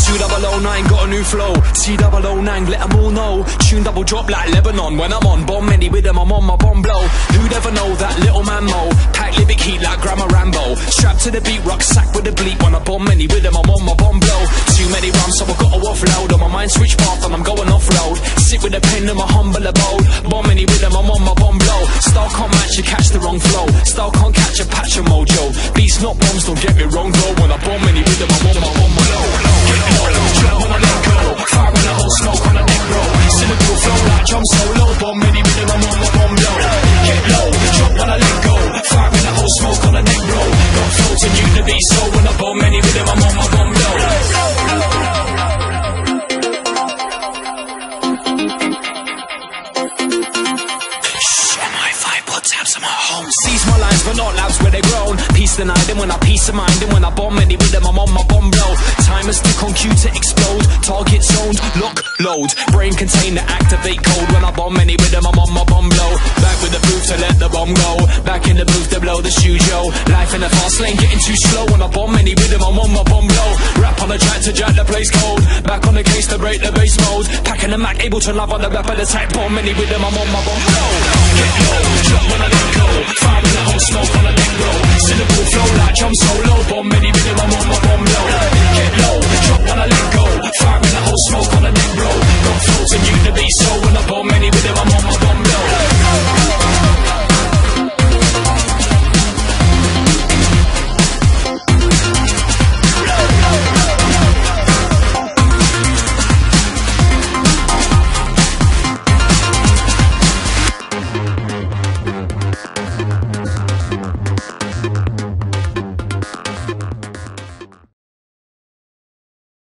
20009 got a new flow. T009 let them all know. Tune double drop like Lebanon. When I'm on bomb many with them, I'm on my bomb blow. Who'd ever know that little man mo? Pack lyric heat like Grandma Rambo. Strapped to the beat, rucksack with a bleep. When I bomb many with them, I'm on my bomb blow. Too many rhymes, so I gotta offload. On my mind switch path and I'm going off road. Sit with a pen in my humble abode. Bomb many with them, I'm on my bomb blow. Style can't match, you catch the wrong flow. Style can't catch a patch of mojo. Beats not bombs, don't get me wrong though. When I bomb many with them, I'm on my bomb blow. Get low, jump when I let go. Fire in the whole smoke on a neck roll. Cynical flow like jump solo. Bomb many with them, I'm on my bomb blow. Get low, jump when I let go. Fire in the whole smoke on a neck roll. Got flow to you to be so. When I bomb many with them, I'm on my bomb blow. Seize my lines but not labs where they grown. Peace denied them when I peace of mind. And when I bomb many with them, I'm on my bomb blow. Time is tick on cue to explode. Target zoned, lock, load. Brain container, activate code. When I bomb many with them, I'm on my bomb blow. Back with the booth to let the bomb go. Back in the booth to blow the studio. Life in the fast lane getting too slow. When I bomb many with them, I'm on my bomb blow. Rap on the track to jack the place cold. Back on the case to break the bass mode. Packing the Mac, able to love on the rap of the type. Bomb many with them, I'm on my bomb blow. Get low, jump when I let go. Fire in the whole smoke on a neck roll. Cynical flow like jump solo. Bomb